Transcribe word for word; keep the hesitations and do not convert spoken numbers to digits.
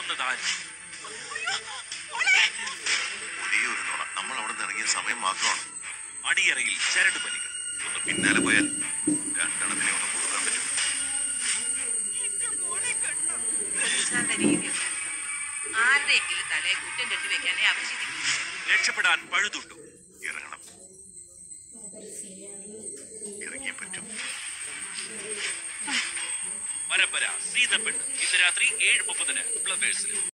പോകുന്നതാരും. ഒരേ ഒരു നുണ, നമ്മൾ അവിടെ നിന്ന് ഇറങ്ങിയ സമയം മാത്രമാണ്. അടിയറയിൽ ചരട് പലികൾ. ഒന്ന് പിന്നാലെ പോയാൽ രണ്ടെണ്ണത്തിനെ ഒന്ന് കൊടുക്കാൻ പറ്റും. ആരുടെയെങ്കിലും തലയെ കുറ്റം കെട്ടിവെക്കാനേ ആവശ്യമില്ല. രക്ഷപ്പെടാൻ പഴുതുണ്ടോ? ഇറങ്ങണം, ഇറങ്ങിയേ പറ്റും. പരമ്പര സീതപ്പെട്ട് ഇന്ന് രാത്രി ഏഴ് മുപ്പതിന് ഫ്ലവേഴ്സിൽ.